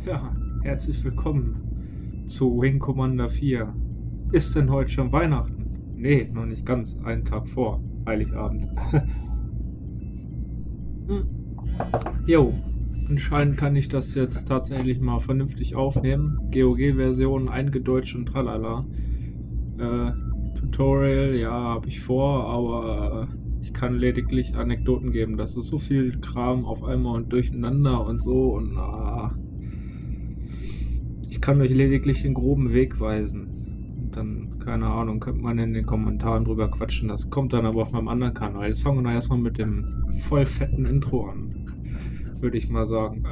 Ja, herzlich willkommen zu Wing Commander 4. Ist denn heute schon Weihnachten? Nee, noch nicht ganz. Einen Tag vor Heiligabend. Jo, anscheinend kann ich das jetzt tatsächlich mal vernünftig aufnehmen. GOG-Version eingedeutscht und tralala. Tutorial, ja, habe ich vor, aber ich kann lediglich Anekdoten geben. Das ist so viel Kram auf einmal und durcheinander und so und ich kann euch lediglich den groben Weg weisen. Und dann, keine Ahnung, könnt man in den Kommentaren drüber quatschen. Das kommt dann aber auf meinem anderen Kanal. Jetzt fangen wir erstmal mit dem voll fetten Intro an, würde ich mal sagen.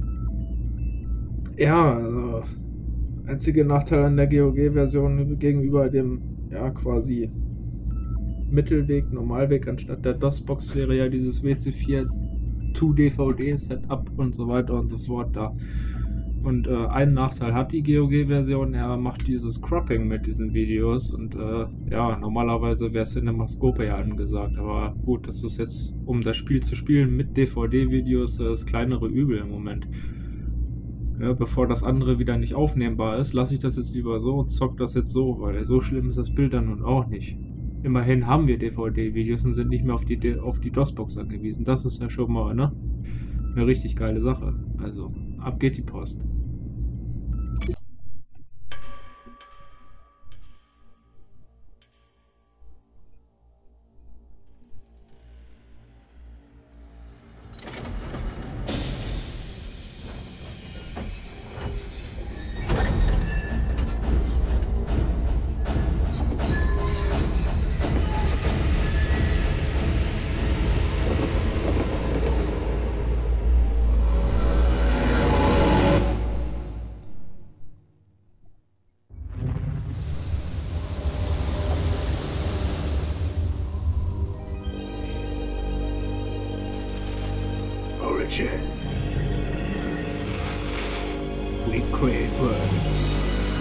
Ja, also, einziger Nachteil an der GOG-Version gegenüber dem, ja, quasi Mittelweg, Normalweg anstatt der DOS-Box wäre ja dieses WC4 2-DVD-Setup und so weiter und so fort da. Und einen Nachteil hat die GOG-Version, er macht dieses Cropping mit diesen Videos und ja, normalerweise wäre Cinemascope ja angesagt, aber gut, das ist jetzt, um das Spiel zu spielen mit DVD-Videos, das kleinere Übel im Moment. Ja, bevor das andere wieder nicht aufnehmbar ist, lasse ich das jetzt lieber so und zock das jetzt so, weil so schlimm ist das Bild dann nun auch nicht. Immerhin haben wir DVD-Videos und sind nicht mehr auf die DOS-Box angewiesen. Das ist ja schon mal, ne? Eine richtig geile Sache. Also, ab geht die Post. Origin. We create worlds.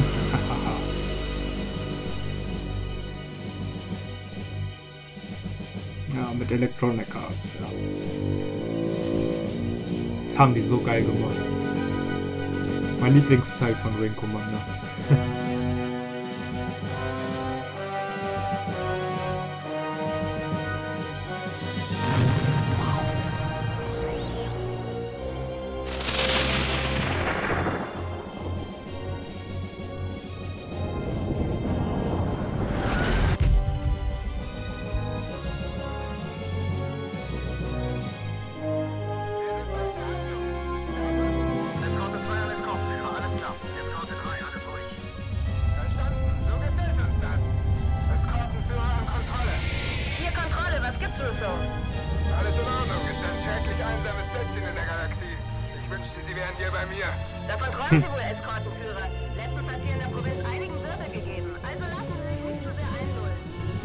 Ja, mit Electronic Arts, ja. Haben die so geil gemacht. Mein Lieblingsteil von Wing Commander. Alles in Ordnung, ist ein schrecklich einsames Plätzchen in der Galaxie. Ich wünschte, Sie wären hier bei mir. Davon träumen Sie wohl, Eskortenführer. Letztens hat hier in der Provinz einigen Wirbel gegeben. Also lassen Sie sich nicht so sehr einlullen.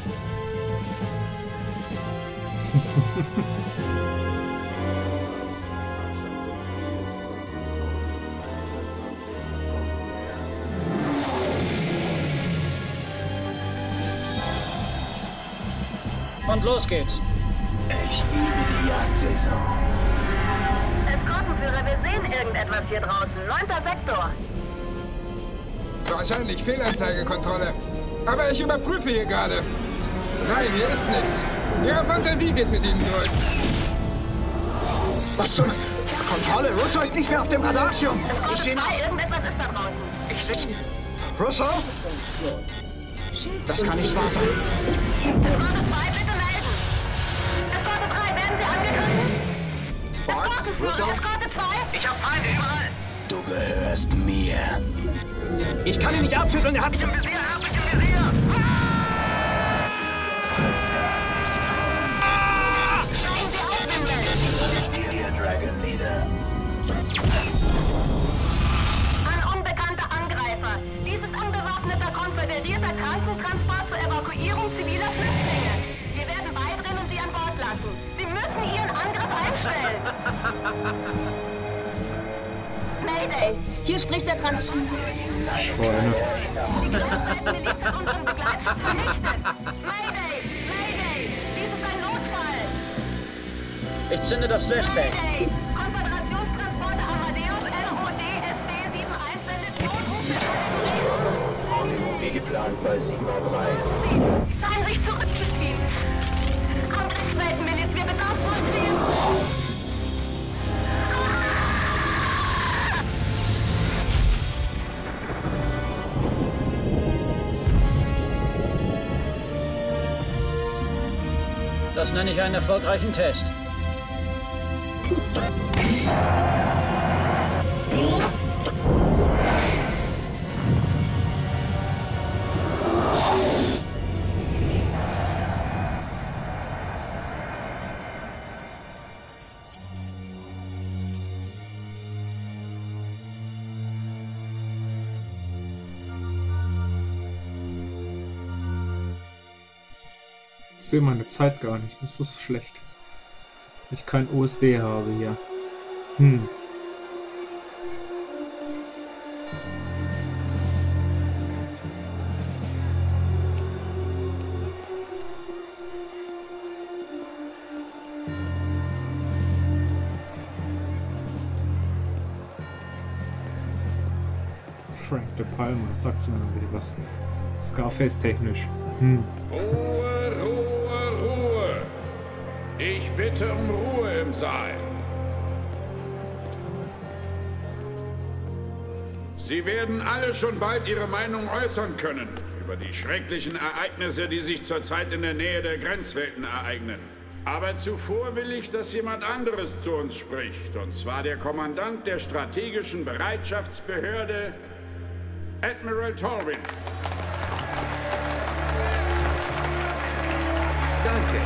Und los geht's. Ich liebe die Jagdsaison. Eskortenführer, wir sehen irgendetwas hier draußen. 9. Sektor. Wahrscheinlich Fehlanzeigekontrolle. Aber ich überprüfe hier gerade. Nein, hier ist nichts. Ihre Fantasie geht mit Ihnen durch. Was zum... Kontrolle, Russo ist nicht mehr auf dem Radarschirm. Ich sehe noch... Irgendetwas ist da draußen. Ich sehe... Russo? Das kann nicht wahr sein. Eskorte 2, bitte melden. Eskorte 3, werden Sie angegriffen? Eskortenführer, Russo? Eskorte 2. Ich hab Feinde überall. Du gehörst mir. Ich kann ihn nicht abschütteln, er hat mich im Visier, Steigen Sie auf, Himmel. Imperial Dragon Leader. An unbekannte Angreifer. Dies ist unbewaffneter, konföderierter Krankentransport zur Evakuierung ziviler Flüchtlinge. Wir werden beidringen und Sie an Bord lassen. Sie müssen Ihren Angriff einstellen. Mayday! Hier spricht der Transport. Schweine. Die Luftleitmiliz hat unseren Begleitschutz vernichtet. Mayday! Mayday! Dies ist ein Notfall. Ich zünde das Flashbang. Mayday! Konföderationstransporter Amadeus LOD SD Wie geplant bei Sigma 3. Sie scheinen sich zurückzuziehen. Angriffsweltenmiliz, wir bedarf von Ziel. Das nenne ich einen erfolgreichen Test. Ich sehe meine Zeit gar nicht, das ist schlecht. Ich kein USD habe hier. Frank De Palma, sagt mir noch wieder was. Scarface technisch. Ruhe, Ruhe, Ruhe! Ich bitte um Ruhe im Saal. Sie werden alle schon bald Ihre Meinung äußern können über die schrecklichen Ereignisse, die sich zurzeit in der Nähe der Grenzwelten ereignen. Aber zuvor will ich, dass jemand anderes zu uns spricht, und zwar der Kommandant der strategischen Bereitschaftsbehörde, Admiral Tolwyn. Danke.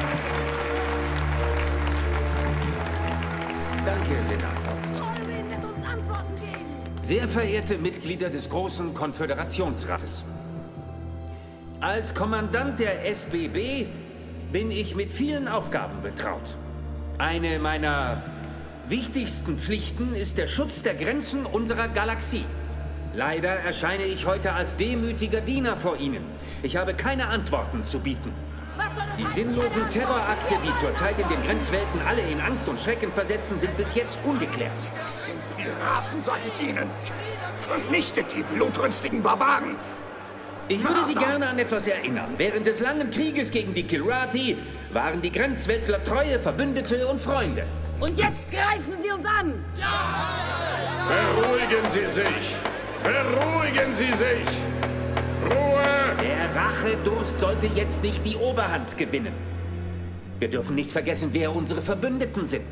Danke, Senator. Tolwyn wird uns Antworten geben. Sehr verehrte Mitglieder des großen Konföderationsrates. Als Kommandant der SBB bin ich mit vielen Aufgaben betraut. Eine meiner wichtigsten Pflichten ist der Schutz der Grenzen unserer Galaxie. Leider erscheine ich heute als demütiger Diener vor Ihnen. Ich habe keine Antworten zu bieten. Die sinnlosen Terrorakte, die zurzeit in den Grenzwelten alle in Angst und Schrecken versetzen, sind bis jetzt ungeklärt. Das sind Piraten, sag ich Ihnen. Vernichtet die blutrünstigen Barbaren. Ich würde Sie gerne an etwas erinnern. Während des langen Krieges gegen die Kilrathi waren die Grenzweltler treue Verbündete und Freunde. Und jetzt greifen Sie uns an! Beruhigen Sie sich! Beruhigen Sie sich! Ruhe! Der Rachedurst sollte jetzt nicht die Oberhand gewinnen. Wir dürfen nicht vergessen, wer unsere Verbündeten sind.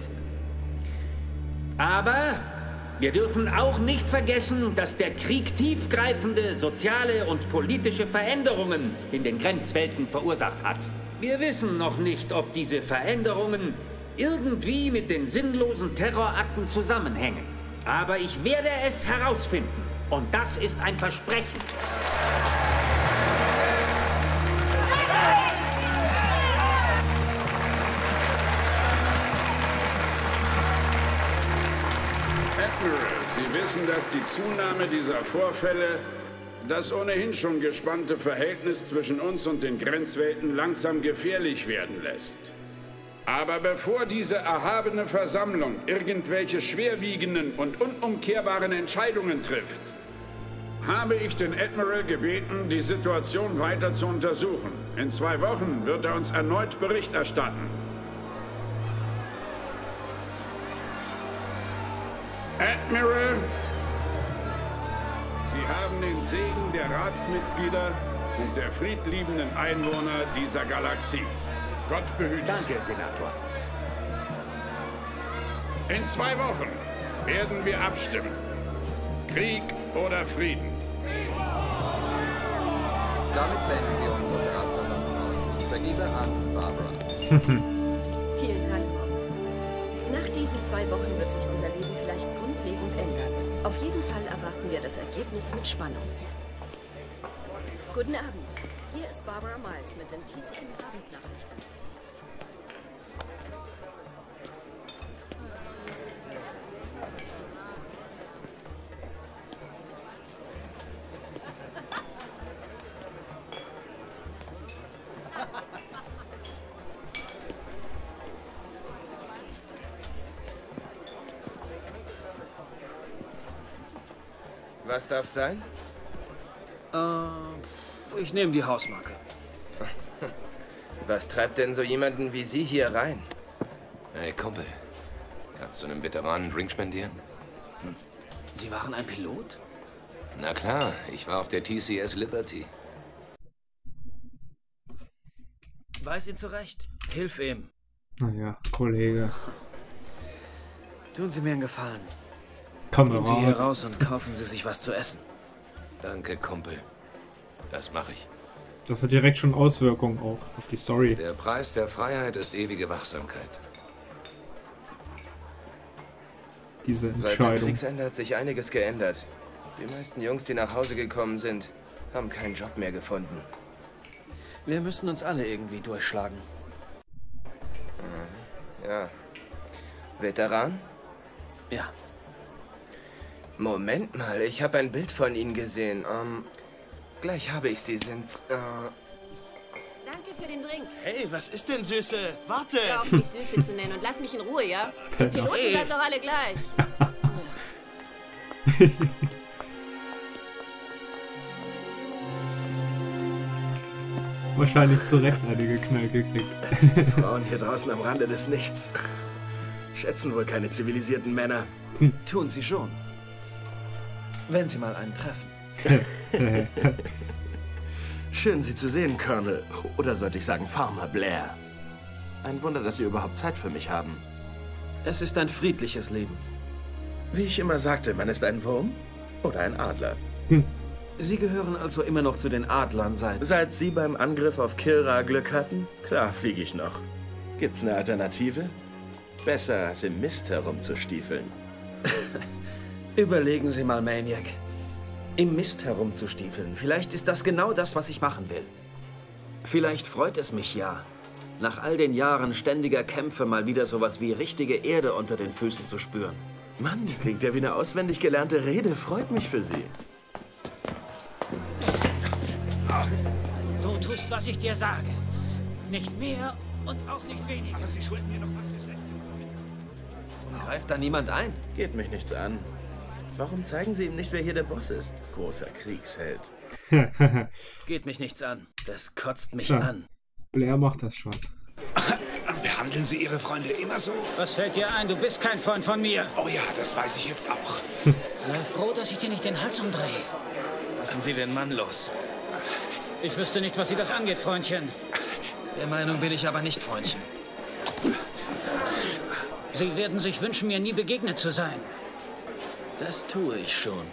Aber wir dürfen auch nicht vergessen, dass der Krieg tiefgreifende soziale und politische Veränderungen in den Grenzwelten verursacht hat. Wir wissen noch nicht, ob diese Veränderungen irgendwie mit den sinnlosen Terrorakten zusammenhängen. Aber ich werde es herausfinden. Und das ist ein Versprechen. Admiral, Sie wissen, dass die Zunahme dieser Vorfälle das ohnehin schon gespannte Verhältnis zwischen uns und den Grenzwelten langsam gefährlich werden lässt. Aber bevor diese erhabene Versammlung irgendwelche schwerwiegenden und unumkehrbaren Entscheidungen trifft, habe ich den Admiral gebeten, die Situation weiter zu untersuchen. In 2 Wochen wird er uns erneut Bericht erstatten. Admiral, Sie haben den Segen der Ratsmitglieder und der friedliebenden Einwohner dieser Galaxie. Gott behüte Sie. Danke, Senator. In 2 Wochen werden wir abstimmen. Krieg oder Frieden. Damit melden wir uns aus der Ratsversammlung aus. Ich übergebe an Barbara. Vielen Dank, Bob. Nach diesen 2 Wochen wird sich unser Leben vielleicht grundlegend ändern. Auf jeden Fall erwarten wir das Ergebnis mit Spannung. Guten Abend. Hier ist Barbara Miles mit den TCM Abendnachrichten. Was darf sein? Ich nehme die Hausmarke. Was treibt denn so jemanden wie Sie hier rein? Hey, Kumpel. Kannst du einem Veteranen einen Drink spendieren? Sie waren ein Pilot? Na klar, ich war auf der TCS Liberty. Weiß ihn zurecht. Hilf ihm. Naja, Kollege. Tun Sie mir einen Gefallen. Kamerad. Gehen Sie hier raus und kaufen Sie sich was zu essen. Danke, Kumpel. Das mache ich. Das hat direkt schon Auswirkungen auch auf die Story. Der Preis der Freiheit ist ewige Wachsamkeit. Diese Seit dem Entscheidung. Kriegsende hat sich einiges geändert. Die meisten Jungs, die nach Hause gekommen sind, haben keinen Job mehr gefunden. Wir müssen uns alle irgendwie durchschlagen. Ja. Veteran? Ja. Moment mal, ich habe ein Bild von Ihnen gesehen. Gleich habe ich Sie. Sind, Danke für den Drink. Hey, was ist denn, Süße? Warte! Hör auf, mich Süße zu nennen und lass mich in Ruhe, ja? Die Piloten seid doch alle gleich. Wahrscheinlich zu Recht einige Knall gekriegt. Frauen hier draußen am Rande des Nichts. Schätzen wohl keine zivilisierten Männer. Tun Sie schon. Wenn Sie mal einen treffen. Schön, Sie zu sehen, Colonel. Oder sollte ich sagen, Farmer Blair. Ein Wunder, dass Sie überhaupt Zeit für mich haben. Es ist ein friedliches Leben. Wie ich immer sagte, man ist ein Wurm oder ein Adler. Sie gehören also immer noch zu den Adlern Seit Sie beim Angriff auf Kilra Glück hatten? Klar, fliege ich noch. Gibt's eine Alternative? Besser, als im Mist herumzustiefeln. Überlegen Sie mal, Maniac. Im Mist herumzustiefeln. Vielleicht ist das genau das, was ich machen will. Vielleicht freut es mich ja, nach all den Jahren ständiger Kämpfe mal wieder sowas wie richtige Erde unter den Füßen zu spüren. Mann, klingt ja wie eine auswendig gelernte Rede. Freut mich für Sie. Du tust, was ich dir sage. Nicht mehr und auch nicht weniger. Aber Sie schulden mir noch was fürs letzte Mal. Greift da niemand ein? Geht mich nichts an. Warum zeigen Sie ihm nicht, wer hier der Boss ist? Großer Kriegsheld. Geht mich nichts an. Das kotzt mich Tja, an. Blair macht das schon. Behandeln Sie Ihre Freunde immer so? Was fällt dir ein? Du bist kein Freund von mir. Oh ja, das weiß ich jetzt auch. Sei froh, dass ich dir nicht den Hals umdrehe. Lassen Sie den Mann los. Ich wüsste nicht, was Sie das angeht, Freundchen. Der Meinung bin ich aber nicht, Freundchen. Sie werden sich wünschen, mir nie begegnet zu sein. Das tue ich schon.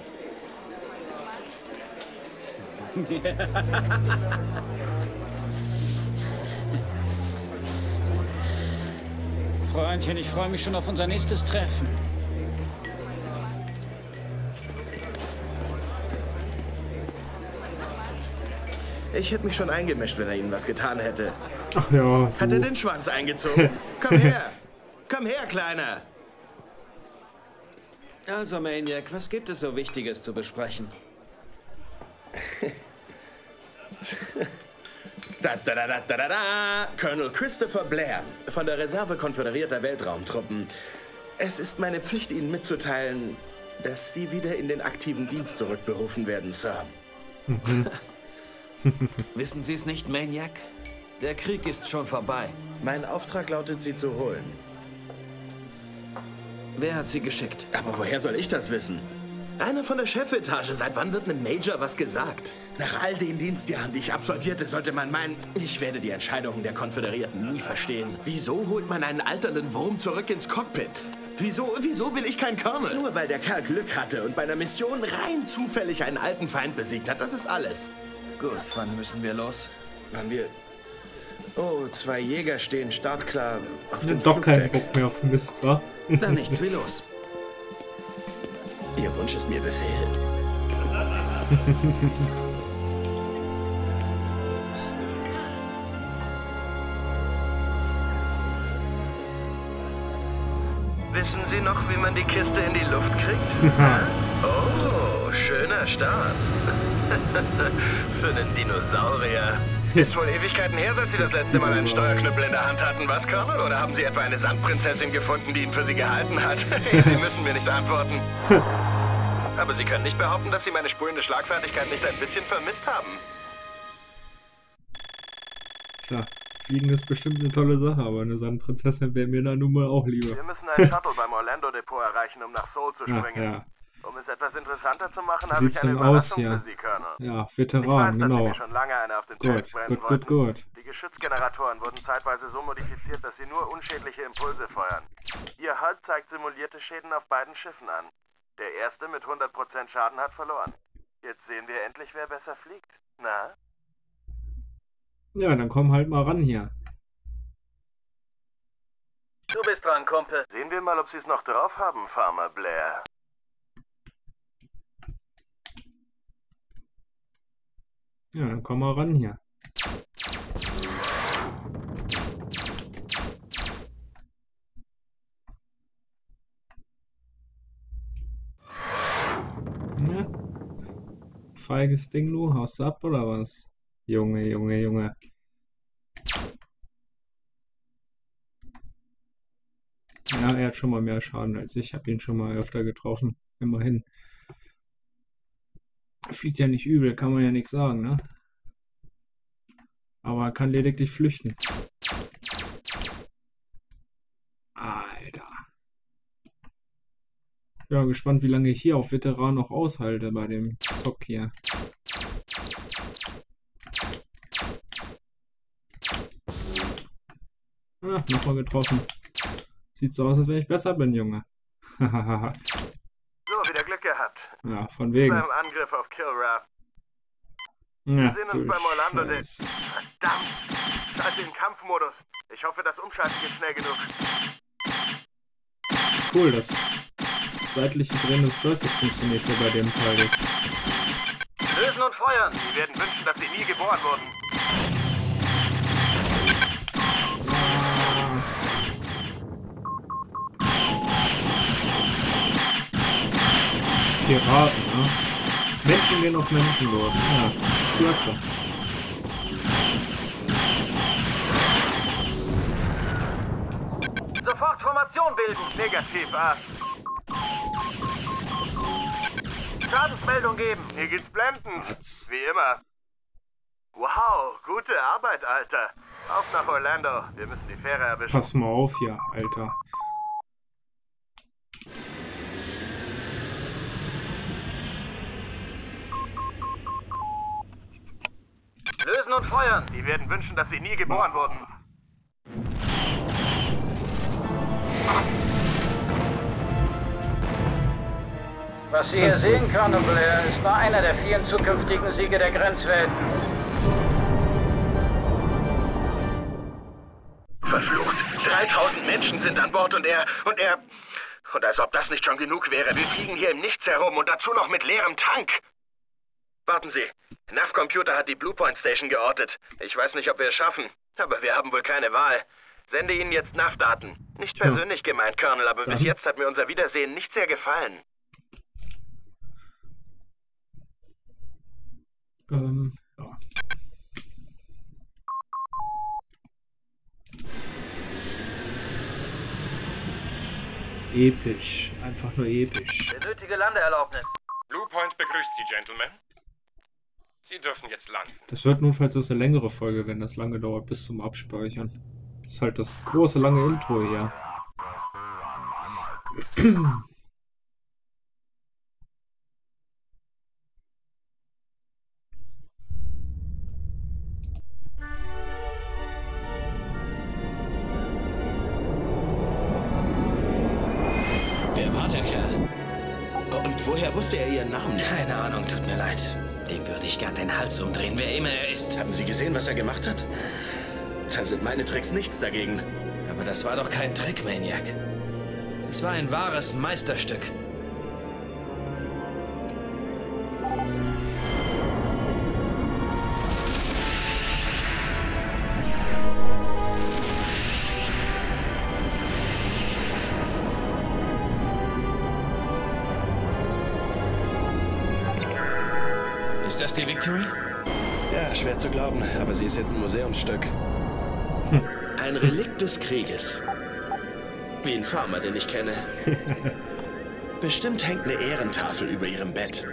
Freundchen, ich freue mich schon auf unser nächstes Treffen. Ich hätte mich schon eingemischt, wenn er Ihnen was getan hätte. Ach ja. Hat er den Schwanz eingezogen? Komm her! Komm her, Kleiner! Also, Maniac, was gibt es so Wichtiges zu besprechen? Da. Colonel Christopher Blair von der Reserve konföderierter Weltraumtruppen. Es ist meine Pflicht, Ihnen mitzuteilen, dass Sie wieder in den aktiven Dienst zurückberufen werden, Sir. Wissen Sie es nicht, Maniac? Der Krieg ist schon vorbei. Mein Auftrag lautet, Sie zu holen. Wer hat Sie geschickt? Aber woher soll ich das wissen? Einer von der Chefetage. Seit wann wird einem Major was gesagt? Nach all den Dienstjahren, die ich absolvierte, sollte man meinen, ich werde die Entscheidungen der Konföderierten nie verstehen. Wieso holt man einen alternden Wurm zurück ins Cockpit? Wieso bin ich kein Colonel? Nur weil der Kerl Glück hatte und bei einer Mission rein zufällig einen alten Feind besiegt hat. Das ist alles. Gut, wann müssen wir los? Wann wir... Oh, 2 Jäger stehen startklar auf dem Doch keinen Flugdeck. Bock mehr auf Mist, wa? Dann nichts wie los. Ihr Wunsch ist mir Befehl. Wissen Sie noch, wie man die Kiste in die Luft kriegt? Oh, schöner Start. Für einen Dinosaurier. Ist wohl Ewigkeiten her, seit Sie das letzte Mal einen Steuerknüppel in der Hand hatten, was, Colonel? Oder haben Sie etwa eine Sandprinzessin gefunden, die ihn für Sie gehalten hat? Sie müssen mir nicht antworten. Aber Sie können nicht behaupten, dass Sie meine sprudelnde Schlagfertigkeit nicht ein bisschen vermisst haben. Tja, Fliegen ist bestimmt eine tolle Sache, aber eine Sandprinzessin wäre mir da nun mal auch lieber. Wir müssen einen Shuttle beim Orlando-Depot erreichen, um nach Seoul zu springen. Ja. Um es etwas interessanter zu machen, Wie habe ich sieht's eine denn aus Überraschung hier? für Sie, Colonel. Ja, Ich Veteran, weiß, dass Sie genau. mir schon lange eine auf den Tisch brennen wollten. Gut. Die Geschützgeneratoren wurden zeitweise so modifiziert, dass sie nur unschädliche Impulse feuern. Ihr HUD zeigt simulierte Schäden auf beiden Schiffen an. Der erste mit 100% Schaden hat verloren. Jetzt sehen wir endlich, wer besser fliegt. Na? Ja, dann komm halt mal ran hier. Du bist dran, Kumpel. Sehen wir mal, ob Sie es noch drauf haben, Farmer Blair. Ja, dann komm mal ran hier. Ja. Feiges Ding, du haust ab oder was? Junge. Ja, er hat schon mal mehr Schaden als ich. Habe ihn schon mal öfter getroffen. Immerhin. Fliegt ja nicht übel, kann man ja nichts sagen, ne? Aber er kann lediglich flüchten. Alter. Ja, gespannt, wie lange ich hier auf Veteran noch aushalte bei dem Zock hier. Ah, nochmal getroffen. Sieht so aus, als wenn ich besser bin, Junge. Hahaha. So, wieder Glück gehabt. Ja, von wegen. Beim Angriff auf Kilrath. Ja, Wir sehen uns du beim Orlando. Scheiße. Verdammt! Schalte den Kampfmodus. Ich hoffe, das Umschalten geht schnell genug. Cool, das seitliche Drehen des Joysticks funktioniert ja bei dem Teil jetzt. Lösen und feuern. Sie werden wünschen, dass sie nie geboren wurden. Piraten, ne? Menschen gehen auf Menschen los. Ja, klasse. Sofort Formation bilden. Negativ, Schadensmeldung geben. Hier geht's blendend. Wie immer. Wow, gute Arbeit, Alter. Auf nach Orlando. Wir müssen die Fähre erwischen. Pass mal auf hier, Alter. Lösen und feuern. Die werden wünschen, dass sie nie geboren wurden. Was Sie hier sehen, Colonel Blair, ist nur einer der vielen zukünftigen Siege der Grenzwelten. Verflucht. 3000 Menschen sind an Bord und er... Und als ob das nicht schon genug wäre, wir fliegen hier im Nichts herum und dazu noch mit leerem Tank. Warten Sie. NAV-Computer hat die Bluepoint Station geortet. Ich weiß nicht, ob wir es schaffen, aber wir haben wohl keine Wahl. Sende Ihnen jetzt NAV-Daten. Nicht persönlich gemeint, Colonel, aber bis jetzt hat mir unser Wiedersehen nicht sehr gefallen. Ja. Episch. Einfach nur episch. Benötige Landeerlaubnis. Bluepoint begrüßt Sie, Gentlemen. Sie dürfen jetzt landen. Das wird notfalls eine längere Folge, wenn das lange dauert bis zum Abspeichern. Das ist halt das große lange Intro hier. Wer war der Kerl? Und woher wusste er Ihren Namen? Keine Ahnung, tut mir leid. Dem würde ich gern den Hals umdrehen, wer immer er ist. Haben Sie gesehen, was er gemacht hat? Da sind meine Tricks nichts dagegen. Aber das war doch kein Trick, Maniac. Das war ein wahres Meisterstück. Ist das die Victory? Ja, schwer zu glauben, aber sie ist jetzt ein Museumsstück. Ein Relikt des Krieges. Wie ein Farmer, den ich kenne. Bestimmt hängt eine Ehrentafel über ihrem Bett.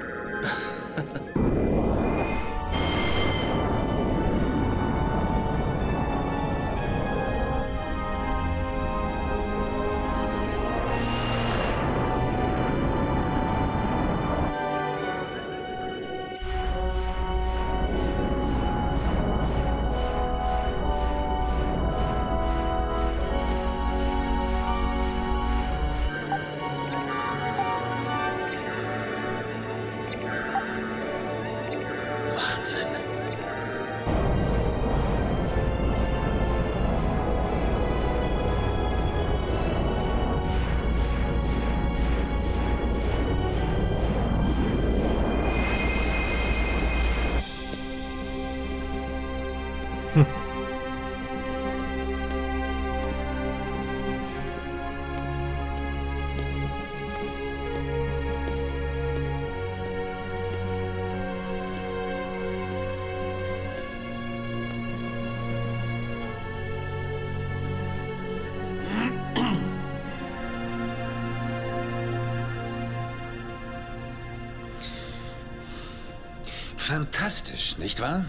Fantastisch, nicht wahr?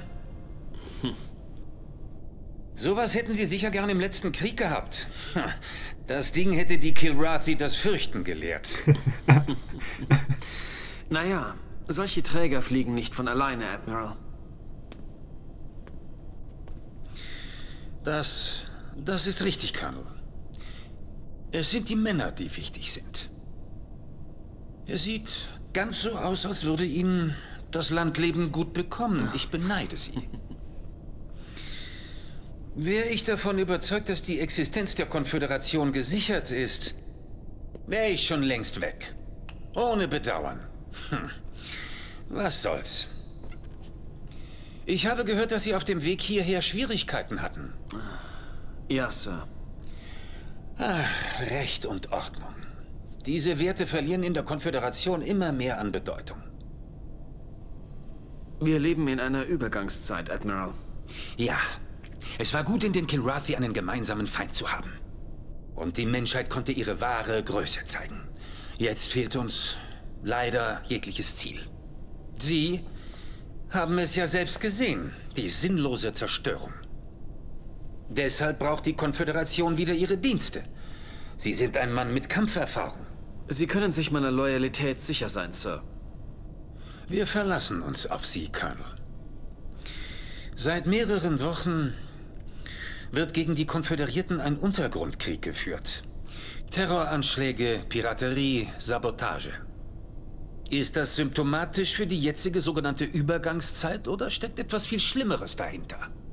Sowas hätten Sie sicher gern im letzten Krieg gehabt. Das Ding hätte die Kilrathi das Fürchten gelehrt. Naja, solche Träger fliegen nicht von alleine, Admiral. Das ist richtig, Colonel. Es sind die Männer, die wichtig sind. Es sieht ganz so aus, als würde Ihnen das Landleben gut bekommen. Ich beneide Sie. Wäre ich davon überzeugt, dass die Existenz der Konföderation gesichert ist, wäre ich schon längst weg. Ohne Bedauern. Was soll's. Ich habe gehört, dass Sie auf dem Weg hierher Schwierigkeiten hatten. Ja, Sir. Ach, Recht und Ordnung. Diese Werte verlieren in der Konföderation immer mehr an Bedeutung. Wir leben in einer Übergangszeit, Admiral. Ja. Es war gut, in den Kilrathi einen gemeinsamen Feind zu haben. Und die Menschheit konnte ihre wahre Größe zeigen. Jetzt fehlt uns leider jegliches Ziel. Sie haben es ja selbst gesehen, die sinnlose Zerstörung. Deshalb braucht die Konföderation wieder ihre Dienste. Sie sind ein Mann mit Kampferfahrung. Sie können sich meiner Loyalität sicher sein, Sir. Wir verlassen uns auf Sie, Colonel. Seit mehreren Wochen wird gegen die Konföderierten ein Untergrundkrieg geführt. Terroranschläge, Piraterie, Sabotage. Ist das symptomatisch für die jetzige sogenannte Übergangszeit oder steckt etwas viel Schlimmeres dahinter?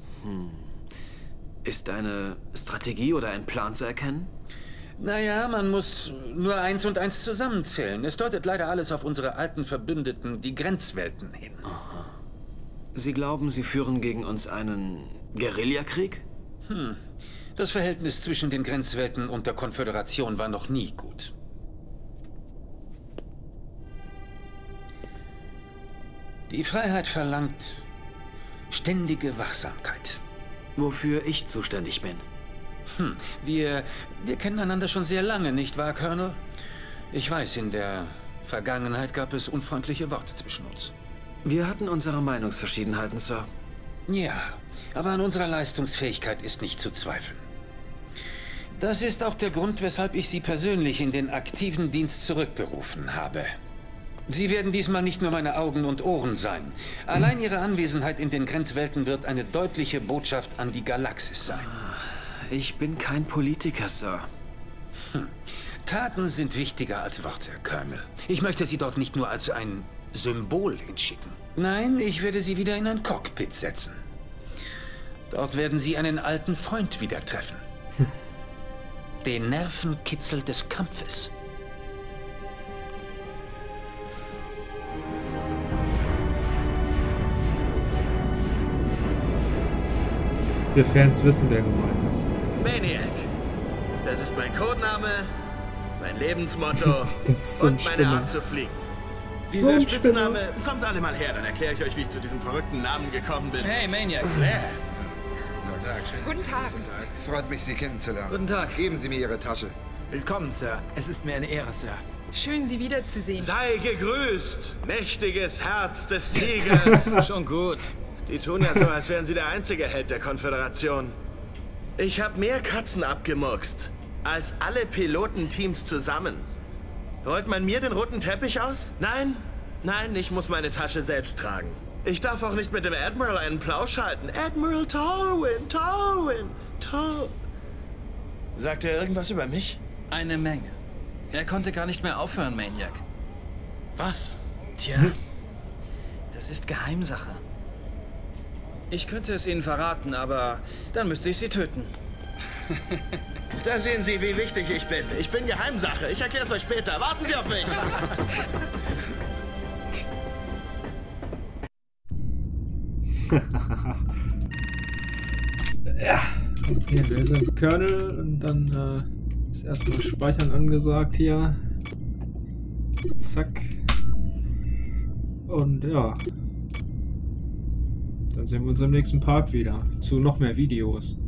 Ist eine Strategie oder ein Plan zu erkennen? Naja, man muss nur 1 und 1 zusammenzählen. Es deutet leider alles auf unsere alten Verbündeten, die Grenzwelten, hin. Aha. Sie glauben, Sie führen gegen uns einen Guerillakrieg? Das Verhältnis zwischen den Grenzwelten und der Konföderation war noch nie gut. Die Freiheit verlangt ständige Wachsamkeit. Wofür ich zuständig bin. Wir kennen einander schon sehr lange, nicht wahr, Colonel? Ich weiß, in der Vergangenheit gab es unfreundliche Worte zwischen uns. Wir hatten unsere Meinungsverschiedenheiten, Sir. Ja, aber an unserer Leistungsfähigkeit ist nicht zu zweifeln. Das ist auch der Grund, weshalb ich Sie persönlich in den aktiven Dienst zurückberufen habe. Sie werden diesmal nicht nur meine Augen und Ohren sein. Allein Ihre Anwesenheit in den Grenzwelten wird eine deutliche Botschaft an die Galaxis sein. Ich bin kein Politiker, Sir. Taten sind wichtiger als Worte, Colonel. Ich möchte Sie dort nicht nur als ein Symbol hinschicken. Nein, ich werde Sie wieder in ein Cockpit setzen. Dort werden Sie einen alten Freund wieder treffen. Den Nervenkitzel des Kampfes. Wir Fans wissen, wer gemeint ist. Maniac. Das ist mein Codename, mein Lebensmotto so und meine Art zu fliegen. Dieser Spitzname, kommt alle mal her, dann erkläre ich euch, wie ich zu diesem verrückten Namen gekommen bin. Hey, Maniac, Claire. Guten Tag. Freut mich, Sie kennenzulernen. Guten Tag. Geben Sie mir Ihre Tasche. Willkommen, Sir. Es ist mir eine Ehre, Sir. Schön, Sie wiederzusehen. Sei gegrüßt, mächtiges Herz des Tigers. Schon gut. Die tun ja so, als wären sie der einzige Held der Konföderation. Ich habe mehr Katzen abgemurkst als alle Pilotenteams zusammen. Rollt man mir den roten Teppich aus? Nein, nein, ich muss meine Tasche selbst tragen. Ich darf auch nicht mit dem Admiral einen Plausch halten. Admiral Tolwyn, Tolwyn, Tol... Sagt er irgendwas über mich? Eine Menge. Er konnte gar nicht mehr aufhören, Maniac. Was? Tja, das ist Geheimsache. Ich könnte es Ihnen verraten, aber dann müsste ich Sie töten. Da sehen Sie, wie wichtig ich bin. Ich bin Geheimsache. Ich erkläre es euch später. Warten Sie auf mich. Ja. Okay, wir sind Colonel und dann ist erstmal Speichern angesagt hier. Zack. Und ja. Dann sehen wir uns im nächsten Part wieder. Zu noch mehr Videos.